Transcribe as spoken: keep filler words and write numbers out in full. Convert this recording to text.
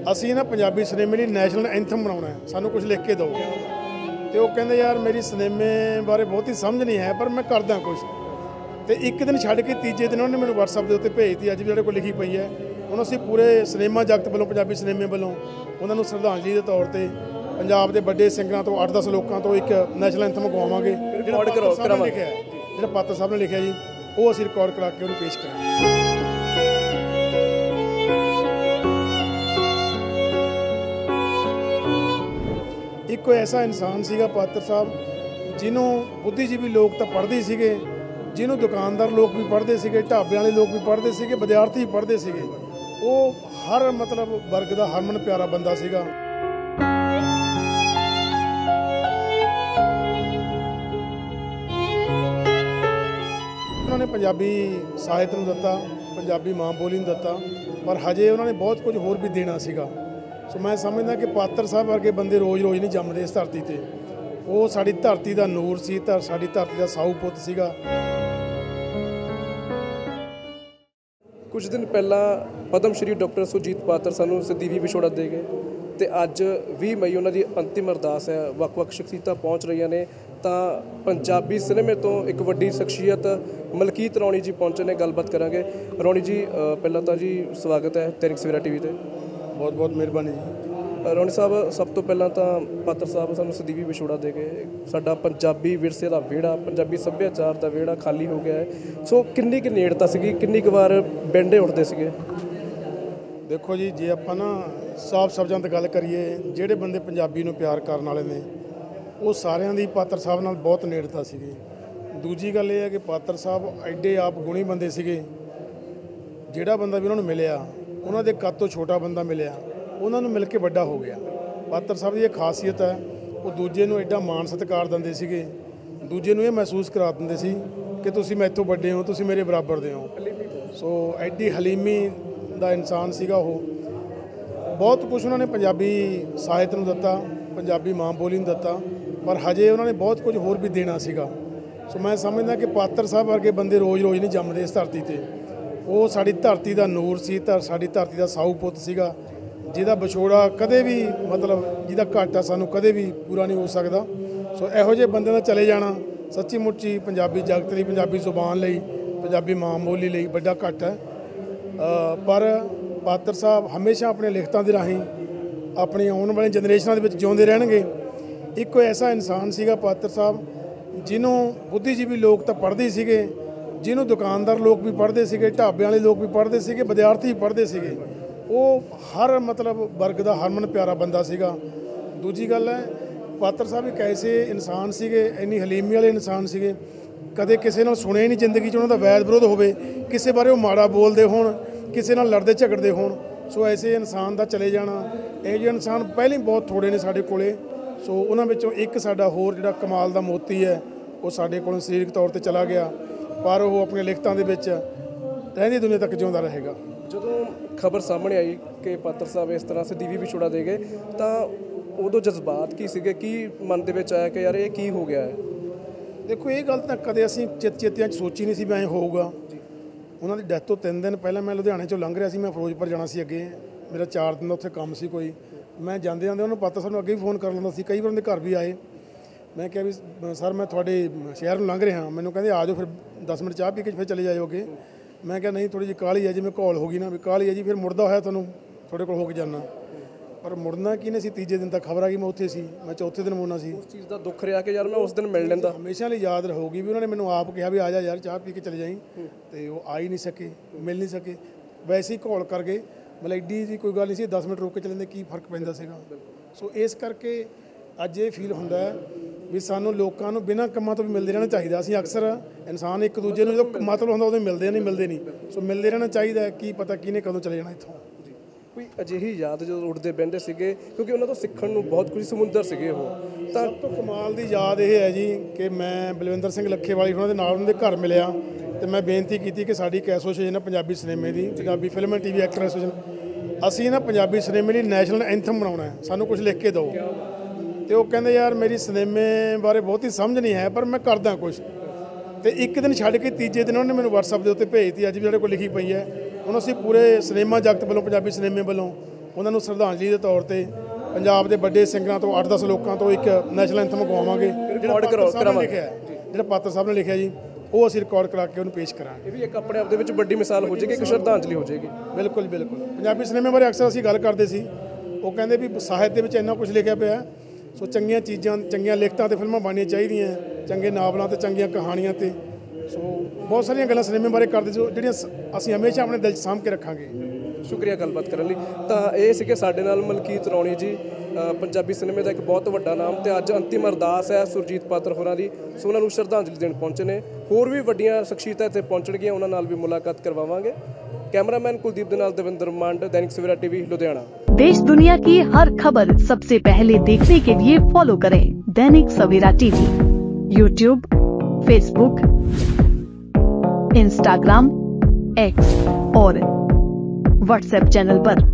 ਅਸੀਂ ਨਾ ਪੰਜਾਬੀ ਸਿਨੇਮੇ ਲਈ ਨੈਸ਼ਨਲ ਐਂਥਮ ਬਣਾਉਣਾ ਹੈ, ਸਾਨੂੰ ਕੁਝ ਲਿਖ ਕੇ ਦਿਓ। ਤੇ ਉਹ ਕਹਿੰਦੇ ਯਾਰ ਮੇਰੀ ਸਿਨੇਮੇ ਬਾਰੇ ਬਹੁਤੀ ਸਮਝ ਨਹੀਂ ਹੈ ਪਰ ਮੈਂ ਕਰਦਾ ਕੁਝ। ਤੇ ਇੱਕ ਦਿਨ ਛੱਡ ਕੇ ਤੀਜੇ ਦਿਨ ਉਹਨੇ ਮੈਨੂੰ WhatsApp ਦੇ ਉੱਤੇ ਭੇਜਤੀ, ਅੱਜ ਵੀ ਸਾਡੇ ਕੋਲ ਲਿਖੀ ਪਈ ਹੈ। ਹੁਣ ਅਸੀਂ ਪੂਰੇ ਸਿਨੇਮਾ ਜਗਤ ਵੱਲੋਂ, ਪੰਜਾਬੀ ਸਿਨੇਮੇ ਵੱਲੋਂ ਉਹਨਾਂ ਨੂੰ ਸ਼ਰਧਾਂਜਲੀ ਦੇ ਤੌਰ ਤੇ ਪੰਜਾਬ ਦੇ ਵੱਡੇ ਸਿੰਗਰਾਂ ਤੋਂ ਅੱਠ ਦਸ ਲੋਕਾਂ ਤੋਂ ਇੱਕ ਨੈਸ਼ਨਲ ਐਂਥਮ ਗਵਾਵਾਂਗੇ। ਜਿਹੜਾ ਪਾਤਰ ਸਾਹਿਬ ਨੇ ਲਿਖਿਆ ਜਿਹੜਾ ਪਾਤਰ ਸਾਹਿਬ ਨੇ ਲਿਖਿਆ ਜੀ, ਉਹ ਅਸੀਂ ਰਿਕਾਰਡ ਕਰਾ ਕੇ ਉਹਨੂੰ ਪੇਸ਼ ਕਰਾਂਗੇ। ਇੱਕ ਕੋਈ ਐਸਾ ਇਨਸਾਨ ਸੀਗਾ ਪਾਤਰ ਸਾਹਿਬ, ਜਿਹਨੂੰ ਬੁੱਧੀਜੀਵੀ ਲੋਕ ਤਾਂ ਪੜ੍ਹਦੇ ਸੀਗੇ, ਜਿਹਨੂੰ ਦੁਕਾਨਦਾਰ ਲੋਕ ਵੀ ਪੜ੍ਹਦੇ ਸੀਗੇ, ਢਾਬਿਆਂ ਵਾਲੇ ਲੋਕ ਵੀ ਪੜ੍ਹਦੇ ਸੀਗੇ, ਵਿਦਿਆਰਥੀ ਵੀ ਪੜ੍ਹਦੇ ਸੀਗੇ। ਉਹ ਹਰ ਮਤਲਬ ਵਰਗ ਦਾ ਹਰਮਨ ਪਿਆਰਾ ਬੰਦਾ ਸੀਗਾ। ਉਹਨਾਂ ਨੇ ਪੰਜਾਬੀ ਸਾਹਿਤ ਨੂੰ ਦਿੱਤਾ, ਪੰਜਾਬੀ ਮਾਂ ਬੋਲੀ ਨੂੰ ਦਿੱਤਾ, ਪਰ ਹਜੇ ਉਹਨਾਂ ਨੇ ਬਹੁਤ ਕੁਝ ਹੋਰ ਵੀ ਦੇਣਾ ਸੀਗਾ। ਸੋ ਮੈਂ ਸਮਝਦਾ ਕਿ ਪਾਤਰ ਸਾਹਿਬ ਵਰਗੇ ਬੰਦੇ ਰੋਜ਼ ਰੋਜ਼ ਨਹੀਂ ਜੰਮਦੇ ਇਸ ਧਰਤੀ ਤੇ। ਉਹ ਸਾਡੀ ਧਰਤੀ ਦਾ ਨੂਰ ਸੀ, ਤਾਂ ਸਾਡੀ ਧਰਤੀ ਦਾ ਸਾਊ ਪੁੱਤ ਸੀਗਾ। ਕੁਝ ਦਿਨ ਪਹਿਲਾਂ ਪਦਮ ਸ਼੍ਰੀ ਡਾਕਟਰ ਸੁਰਜੀਤ ਪਾਤਰ ਸਾਨੂੰ ਸਦੀਵੀ ਵਿਛੋੜਾ ਦੇ ਗਏ, ਤੇ ਅੱਜ ਵੀਹ ਮਈ ਉਹਨਾਂ ਦੀ ਅੰਤਿਮ ਅਰਦਾਸ ਹੈ। ਵੱਖ-ਵੱਖ ਸ਼ਖਸੀਅਤਾਂ ਪਹੁੰਚ ਰਹੀਆਂ ਨੇ, ਤਾਂ ਪੰਜਾਬੀ ਸਿਨੇਮੇ ਤੋਂ ਇੱਕ ਵੱਡੀ ਸ਼ਖਸੀਅਤ ਮਲਕੀਤ ਰੌਣੀ ਜੀ ਪਹੁੰਚੇ ਨੇ। ਗੱਲਬਾਤ ਕਰਾਂਗੇ। ਰੌਣੀ ਜੀ, ਪਹਿਲਾਂ ਤਾਂ ਜੀ ਸਵਾਗਤ ਹੈ ਦੈਨਿਕ ਸਵੇਰਾ ਟੀ ਵੀ 'ਤੇ। ਬਹੁਤ ਬਹੁਤ ਮਿਹਰਬਾਨੀ ਜੀ। ਰੌਣੀ ਸਾਹਿਬ, ਸਭ ਤੋਂ ਪਹਿਲਾਂ ਤਾਂ ਪਾਤਰ ਸਾਹਿਬ ਸਾਨੂੰ ਸਦੀਵੀ ਵਿਛੋੜਾ ਦੇ ਗਏ। ਸਾਡਾ ਪੰਜਾਬੀ ਵਿਰਸੇ ਦਾ ਵਿਹੜਾ, ਪੰਜਾਬੀ ਸੱਭਿਆਚਾਰ ਦਾ ਵਿਹੜਾ ਖਾਲੀ ਹੋ ਗਿਆ ਹੈ। ਸੋ ਕਿੰਨੀ ਕੁ ਨੇੜਤਾ ਸੀਗੀ, ਕਿੰਨੀ ਕੁ ਵਾਰ ਬੈਂਡੇ ਉੱਠਦੇ ਸੀਗੇ? ਦੇਖੋ ਜੀ, ਜੇ ਆਪਾਂ ਨਾ ਸਾਫ਼ ਸ਼ਬਦਾਂ 'ਤੇ ਗੱਲ ਕਰੀਏ, ਜਿਹੜੇ ਬੰਦੇ ਪੰਜਾਬੀ ਨੂੰ ਪਿਆਰ ਕਰਨ ਵਾਲੇ ਨੇ, ਉਹ ਸਾਰਿਆਂ ਦੀ ਪਾਤਰ ਸਾਹਿਬ ਨਾਲ ਬਹੁਤ ਨੇੜਤਾ ਸੀਗੀ। ਦੂਜੀ ਗੱਲ ਇਹ ਹੈ ਕਿ ਪਾਤਰ ਸਾਹਿਬ ਐਡੇ ਆਪ ਗੁਣੀ ਬੰਦੇ ਸੀਗੇ। ਜਿਹੜਾ ਬੰਦਾ ਵੀ ਉਹਨਾਂ ਨੂੰ ਮਿਲਿਆ, ਉਹਨਾਂ ਦੇ ਕੱਦ ਤੋਂ ਛੋਟਾ ਬੰਦਾ ਮਿਲਿਆ, ਉਹਨਾਂ ਨੂੰ ਮਿਲ ਕੇ ਵੱਡਾ ਹੋ ਗਿਆ। ਪਾਤਰ ਸਾਹਿਬ ਦੀ ਇਹ ਖਾਸੀਅਤ ਹੈ, ਉਹ ਦੂਜੇ ਨੂੰ ਐਡਾ ਮਾਣ ਸਤਿਕਾਰ ਦਿੰਦੇ ਸੀਗੇ, ਦੂਜੇ ਨੂੰ ਇਹ ਮਹਿਸੂਸ ਕਰਾ ਦਿੰਦੇ ਸੀ ਕਿ ਤੁਸੀਂ ਮੈਥੋਂ ਵੱਡੇ ਹੋ, ਤੁਸੀਂ ਮੇਰੇ ਬਰਾਬਰ ਦੇ ਹੋ। ਸੋ ਐਡੀ ਹਲੀਮੀ ਦਾ ਇਨਸਾਨ ਸੀਗਾ ਉਹ। ਬਹੁਤ ਕੁਝ ਉਹਨਾਂ ਨੇ ਪੰਜਾਬੀ ਸਾਹਿਤ ਨੂੰ ਦਿੱਤਾ, ਪੰਜਾਬੀ ਮਾਂ ਬੋਲੀ ਨੂੰ ਦਿੱਤਾ, ਪਰ ਹਜੇ ਉਹਨਾਂ ਨੇ ਬਹੁਤ ਕੁਝ ਹੋਰ ਵੀ ਦੇਣਾ ਸੀਗਾ। ਸੋ ਮੈਂ ਸਮਝਦਾ ਕਿ ਪਾਤਰ ਸਾਹਿਬ ਵਰਗੇ ਬੰਦੇ ਰੋਜ਼ ਰੋਜ਼ ਨਹੀਂ ਜੰਮਦੇ ਇਸ ਧਰਤੀ ਤੇ। ਉਹ ਸਾਡੀ ਧਰਤੀ ਦਾ ਨੂਰ ਸੀ, ਤਾਂ ਸਾਡੀ ਧਰਤੀ ਦਾ ਸਾਊ ਪੁੱਤ ਸੀਗਾ, ਜਿਹਦਾ ਵਿਛੋੜਾ ਕਦੇ ਵੀ ਮਤਲਬ ਜਿਹਦਾ ਘਾਟਾ ਸਾਨੂੰ ਕਦੇ ਵੀ ਪੂਰਾ ਨਹੀਂ ਹੋ ਸਕਦਾ। ਸੋ ਇਹੋ ਜਿਹੇ ਬੰਦਿਆਂ ਦਾ ਚਲੇ ਜਾਣਾ ਸੱਚੀ ਮੁੱਚੀ ਪੰਜਾਬੀ ਜਗਤ ਲਈ, ਪੰਜਾਬੀ ਜ਼ੁਬਾਨ ਲਈ, ਪੰਜਾਬੀ ਮਾਂ ਬੋਲੀ ਲਈ ਵੱਡਾ ਘਾਟਾ ਹੈ। ਪਰ ਪਾਤਰ ਸਾਹਿਬ ਹਮੇਸ਼ਾ ਆਪਣੇ ਲਿਖਤਾਂ ਦੇ ਰਾਹੀਂ ਆਪਣੀ ਆਉਣ ਵਾਲੀਆਂ ਜਨਰੇਸ਼ਨਾਂ ਦੇ ਵਿੱਚ ਜਿਉਂਦੇ ਰਹਿਣਗੇ। ਇੱਕ ਕੋਈ ਐਸਾ ਇਨਸਾਨ ਸੀਗਾ ਪਾਤਰ ਸਾਹਿਬ, ਜਿਹਨੂੰ ਬੁੱਧੀਜੀਵੀ ਲੋਕ ਤਾਂ ਪੜ੍ਹਦੇ ਸੀਗੇ, ਜਿਹਨੂੰ ਦੁਕਾਨਦਾਰ ਲੋਕ ਵੀ ਪੜ੍ਹਦੇ ਸੀਗੇ, ਢਾਬਿਆਂ ਵਾਲੇ ਲੋਕ ਵੀ ਪੜ੍ਹਦੇ ਸੀਗੇ, ਵਿਦਿਆਰਥੀ ਵੀ ਪੜ੍ਹਦੇ ਸੀਗੇ। ਉਹ ਹਰ ਮਤਲਬ ਵਰਗ ਦਾ ਹਰਮਨ ਪਿਆਰਾ ਬੰਦਾ ਸੀਗਾ। ਦੂਜੀ ਗੱਲ ਹੈ, ਪਾਤਰ ਸਾਹਿਬ ਇੱਕ ਐਸੇ ਇਨਸਾਨ ਸੀਗੇ, ਇੰਨੀ ਹਲੀਮੀ ਵਾਲੇ ਇਨਸਾਨ ਸੀਗੇ, ਕਦੇ ਕਿਸੇ ਨਾਲ ਸੁਣਿਆ ਹੀ ਨਹੀਂ ਜ਼ਿੰਦਗੀ 'ਚ ਉਹਨਾਂ ਦਾ ਵੈਰ ਵਿਰੋਧ ਹੋਵੇ, ਕਿਸੇ ਬਾਰੇ ਉਹ ਮਾੜਾ ਬੋਲਦੇ ਹੋਣ, ਕਿਸੇ ਨਾਲ ਲੜਦੇ ਝਗੜਦੇ ਹੋਣ। ਸੋ ਐਸੇ ਇਨਸਾਨ ਦਾ ਚਲੇ ਜਾਣਾ, ਇਹੋ ਜਿਹੇ ਇਨਸਾਨ ਪਹਿਲਾਂ ਹੀ ਬਹੁਤ ਥੋੜ੍ਹੇ ਨੇ ਸਾਡੇ ਕੋਲੇ। ਸੋ ਉਹਨਾਂ ਵਿੱਚੋਂ ਇੱਕ ਸਾਡਾ ਹੋਰ ਜਿਹੜਾ ਕਮਾਲ ਦਾ ਮੋਤੀ ਹੈ, ਉਹ ਸਾਡੇ ਕੋਲੋਂ ਸਰੀਰਕ ਤੌਰ 'ਤੇ ਚਲਾ ਗਿਆ, ਪਰ ਉਹ ਆਪਣੀਆਂ ਲਿਖਤਾਂ ਦੇ ਵਿੱਚ ਰਹਿੰਦੀ ਦੁਨੀਆ ਤੱਕ ਜਿਉਂਦਾ ਰਹੇਗਾ। ਜਦੋਂ ਖਬਰ ਸਾਹਮਣੇ ਆਈ ਕਿ ਪਾਤਰ ਸਾਹਿਬ ਇਸ ਤਰ੍ਹਾਂ ਸਦੀਵੀ ਵਿਛੋੜਾ ਦੇ ਗਏ, ਤਾਂ ਉਦੋਂ ਜਜ਼ਬਾਤ ਕੀ ਸੀਗੇ, ਕੀ ਮਨ ਦੇ ਵਿੱਚ ਆਇਆ ਕਿ ਯਾਰ ਇਹ ਕੀ ਹੋ ਗਿਆ ਹੈ? ਦੇਖੋ, ਇਹ ਗੱਲ ਤਾਂ ਕਦੇ ਅਸੀਂ ਚਿਤ ਚੇਤਿਆਂ 'ਚ ਸੋਚੀ ਨਹੀਂ ਸੀ ਵੀ ਐਂ ਹੋਊਗਾ। ਉਹਨਾਂ ਦੀ ਡੈਥ ਤੋਂ ਤਿੰਨ ਦਿਨ ਪਹਿਲਾਂ ਮੈਂ ਲੁਧਿਆਣੇ 'ਚੋਂ ਲੰਘ ਰਿਹਾ ਸੀ, ਮੈਂ ਫਿਰੋਜ਼ਪੁਰ ਜਾਣਾ ਸੀ। ਅੱਗੇ ਮੇਰਾ ਚਾਰ ਦਿਨ ਦਾ ਉੱਥੇ ਕੰਮ ਸੀ ਕੋਈ। ਮੈਂ ਜਾਂਦੇ ਜਾਂਦੇ ਉਹਨੂੰ ਪਾਤਰ ਸਾਹਿਬ ਨੂੰ ਅੱਗੇ ਵੀ ਫੋਨ ਕਰ ਲੈਂਦਾ ਸੀ, ਕਈ ਵਾਰ ਉਹਦੇ ਘਰ ਵੀ ਆਏ। ਮੈਂ ਕਿਹਾ ਵੀ ਸਰ ਮੈਂ ਤੁਹਾਡੇ ਸ਼ਹਿਰ ਨੂੰ ਲੰਘ ਰਿਹਾ। ਮੈਨੂੰ ਕਹਿੰਦੇ ਆ ਜਾਓ, ਫਿਰ ਦਸ ਮਿੰਟ ਚਾਹ ਪੀ ਕੇ ਫਿਰ ਚਲੇ ਜਾਇਓ ਅੱਗੇ। ਮੈਂ ਕਿਹਾ ਨਹੀਂ, ਥੋੜ੍ਹੀ ਜਿਹੀ ਕਾਹਲੀ ਹੈ, ਜਿਵੇਂ ਘੋਲ ਹੋ ਗਈ ਨਾ ਵੀ ਕਾਹਲੀ ਹੈ ਜੀ, ਫਿਰ ਮੁੜਦਾ ਹੋਇਆ ਤੁਹਾਨੂੰ ਤੁਹਾਡੇ ਕੋਲ ਹੋ ਕੇ ਜਾਣਾ। ਪਰ ਮੁੜਨਾ ਕੀ ਨਹੀਂ ਸੀ, ਤੀਜੇ ਦਿਨ ਤੱਕ ਖਬਰ ਆ ਗਈ ਮੈਂ ਉੱਥੇ ਸੀ, ਮੈਂ ਚੌਥੇ ਦਿਨ ਮੁੜਨਾ ਸੀ। ਉਸ ਚੀਜ਼ ਦਾ ਦੁੱਖ ਰਿਹਾ ਕਿ ਯਾਰ ਮੈਂ ਉਸ ਦਿਨ ਮਿਲ ਲੈਂਦਾ। ਹਮੇਸ਼ਾ ਲਈ ਯਾਦ ਰਹੂਗੀ ਵੀ ਉਹਨਾਂ ਨੇ ਮੈਨੂੰ ਆਪ ਕਿਹਾ ਵੀ ਆ ਜਾ ਯਾਰ ਚਾਹ ਪੀ ਕੇ ਚਲੇ ਜਾਈਂ, ਤੇ ਉਹ ਆ ਹੀ ਨਹੀਂ ਸਕੇ, ਮਿਲ ਨਹੀਂ ਸਕੇ। ਵੈਸੇ ਹੀ ਘੋਲ ਕਰ ਗਏ, ਮਤਲਬ ਐਡੀ ਜੀ ਕੋਈ ਗੱਲ ਨਹੀਂ ਸੀ, ਦਸ ਮਿੰਟ ਰੁਕ ਕੇ ਚਲੇ ਜਾਂਦੇ, ਕੀ ਫਰਕ ਪੈਂਦਾ ਸੀਗਾ। ਸੋ ਇਸ ਕਰਕੇ ਅੱਜ ਇਹ ਫੀਲ ਹੁੰਦਾ ਹੈ ਵੀ ਸਾਨੂੰ ਲੋਕਾਂ ਨੂੰ ਬਿਨਾਂ ਕੰਮਾਂ ਤੋਂ ਵੀ ਮਿਲਦੇ ਰਹਿਣਾ ਚਾਹੀਦਾ। ਅਸੀਂ ਅਕਸਰ ਇਨਸਾਨ ਇੱਕ ਦੂਜੇ ਨੂੰ ਜਦੋਂ ਮਤਲਬ ਹੁੰਦਾ ਉਦੋਂ ਮਿਲਦੇ ਨਹੀਂ ਮਿਲਦੇ ਨਹੀਂ ਸੋ ਮਿਲਦੇ ਰਹਿਣਾ ਚਾਹੀਦਾ। ਕੀ ਪਤਾ ਕਿਹਨੇ ਕਦੋਂ ਚਲੇ ਜਾਣਾ ਇੱਥੋਂ। ਕੋਈ ਅਜਿਹੀ ਯਾਦ ਜਦੋਂ ਉੱਠਦੇ ਬਹਿੰਦੇ ਸੀਗੇ, ਕਿਉਂਕਿ ਉਹਨਾਂ ਤੋਂ ਸਿੱਖਣ ਨੂੰ ਬਹੁਤ ਕੁਝ ਸਮੁੰਦਰ ਸੀਗੇ ਉਹ। ਤਾਂ ਸਭ ਤੋਂ ਕਮਾਲ ਦੀ ਯਾਦ ਇਹ ਹੈ ਜੀ ਕਿ ਮੈਂ ਬਲਵਿੰਦਰ ਸਿੰਘ ਲੱਖੇਵਾਲੀ ਉਹਨਾਂ ਦੇ ਨਾਲ ਉਹਨਾਂ ਦੇ ਘਰ ਮਿਲਿਆ, ਅਤੇ ਮੈਂ ਬੇਨਤੀ ਕੀਤੀ ਕਿ ਸਾਡੀ ਇੱਕ ਐਸੋਸੀਏਸ਼ਨ ਹੈ ਪੰਜਾਬੀ ਸਿਨੇਮੇ ਦੀ, Punjabi film and T V actor association, ਅਸੀਂ ਨਾ ਪੰਜਾਬੀ ਸਿਨੇਮੇ ਲਈ ਨੈਸ਼ਨਲ ਐਂਥਮ ਬਣਾਉਣਾ ਹੈ, ਸਾਨੂੰ ਕੁਝ ਲਿਖ ਕੇ ਦਿਓ। ਤੇ ਉਹ ਕਹਿੰਦੇ ਯਾਰ ਮੇਰੀ ਸਿਨੇਮੇ ਬਾਰੇ ਬਹੁਤੀ ਸਮਝ ਨਹੀਂ ਹੈ ਪਰ ਮੈਂ ਕਰਦਾ ਕੁਝ। ਤੇ ਇੱਕ ਦਿਨ ਛੱਡ ਕੇ ਤੀਜੇ ਦਿਨ ਉਹਨੇ ਮੈਨੂੰ WhatsApp ਦੇ ਉੱਤੇ ਭੇਜਤੀ, ਅੱਜ ਵੀ ਸਾਡੇ ਕੋਲ ਲਿਖੀ ਪਈ ਹੈ। ਹੁਣ ਅਸੀਂ ਪੂਰੇ ਸਿਨੇਮਾ ਜਗਤ ਵੱਲੋਂ, ਪੰਜਾਬੀ ਸਿਨੇਮੇ ਵੱਲੋਂ ਉਹਨਾਂ ਨੂੰ ਸ਼ਰਧਾਂਜਲੀ ਦੇ ਤੌਰ ਤੇ ਪੰਜਾਬ ਦੇ ਵੱਡੇ ਸਿੰਗਰਾਂ ਤੋਂ ਅੱਠ ਦਸ ਲੋਕਾਂ ਤੋਂ ਇੱਕ ਨੈਸ਼ਨਲ ਐਂਥਮ ਗਵਾਵਾਂਗੇ, ਜਿਹੜਾ ਰਿਕਾਰਡ ਪਾਤਰ ਸਾਹਿਬ ਨੇ ਕਰਾਵਾਂਗੇ। ਲਿਖਿਆ ਹੈ, ਜਿਹੜਾ ਪਾਤਰ ਸਾਹਿਬ ਨੇ ਲਿਖਿਆ ਜੀ, ਉਹ ਅਸੀਂ ਰਿਕਾਰਡ ਕਰਾ ਕੇ ਉਹਨੂੰ ਪੇਸ਼ ਕਰਾਂਗੇ। ਇਹ ਵੀ ਇੱਕ ਆਪਣੇ ਆਪ ਦੇ ਵਿੱਚ ਵੱਡੀ ਮਿਸਾਲ ਹੋ ਜਾਏਗੀ, ਇੱਕ ਸ਼ਰਧਾਂਜਲੀ ਹੋ ਜਾਏਗੀ। ਬਿਲਕੁਲ ਬਿਲਕੁਲ। ਪੰਜਾਬੀ ਸਿਨੇਮੇ ਬਾਰੇ ਅਕਸਰ ਅਸੀਂ ਗੱਲ ਕਰਦੇ ਸੀ, ਉਹ ਕਹਿੰਦੇ ਵੀ ਸਾਹਿਤ ਦੇ ਵਿੱਚ ਇੰਨਾ ਕੁਝ ਲਿਖਿਆ ਪਿਆ, ਸੋ ਚੰਗੀਆਂ ਚੀਜ਼ਾਂ, ਚੰਗੀਆਂ ਲਿਖਤਾਂ ਤੇ ਫਿਲਮਾਂ ਬਣਨੀਆਂ ਚਾਹੀਦੀਆਂ, ਚੰਗੇ ਨਾਵਲਾਂ ਤੇ ਚੰਗੀਆਂ ਕਹਾਣੀਆਂ ਤੇ। ਸੋ ਬਹੁਤ ਸਾਰੀਆਂ ਗੱਲਾਂ ਸਿਨੇਮੇ ਬਾਰੇ ਕਰਦੇ ਜੋ ਜਿਹੜੀਆਂ ਅਸੀਂ ਹਮੇਸ਼ਾ ਆਪਣੇ ਦਿਲ 'ਚ ਸਾਂਭ ਕੇ ਰੱਖਾਂਗੇ। ਸ਼ੁਕਰੀਆ ਗੱਲਬਾਤ ਕਰਨ ਲਈ। ਤਾਂ ਇਹ ਸੀਗੇ ਸਾਡੇ ਨਾਲ ਮਲਕੀਤ ਰੌਣੀ ਜੀ, ਅ, ਪੰਜਾਬੀ ਸਿਨੇਮੇ ਦਾ ਇੱਕ ਬਹੁਤ ਵੱਡਾ ਨਾਮ, ਤੇ ਅੱਜ ਅੰਤਿਮ ਅਰਦਾਸ ਹੈ ਸੁਰਜੀਤ ਪਾਤਰ ਹੋਰਾਂ ਦੀ, ਸੋ ਉਹਨਾਂ ਨੂੰ ਸ਼ਰਧਾਂਜਲੀ ਦੇਣ ਪਹੁੰਚੇ ਨੇ। ਹੋਰ ਵੀ ਵੱਡੀਆਂ ਸ਼ਖਸੀਅਤਾਂ ਇੱਥੇ ਪਹੁੰਚਣਗੀਆਂ, ਉਹਨਾਂ ਨਾਲ ਵੀ ਮੁਲਾਕਾਤ ਕਰਵਾਵਾਂਗੇ। कैमरामैन कुलदीप दे नाल देवेंद्र मांड, दैनिक सवेरा टीवी लुधियाना। देश दुनिया की हर खबर सबसे पहले देखने के लिए फॉलो करें Dainik Savera TV, YouTube, Facebook, Instagram, X और व्हाट्सएप चैनल पर।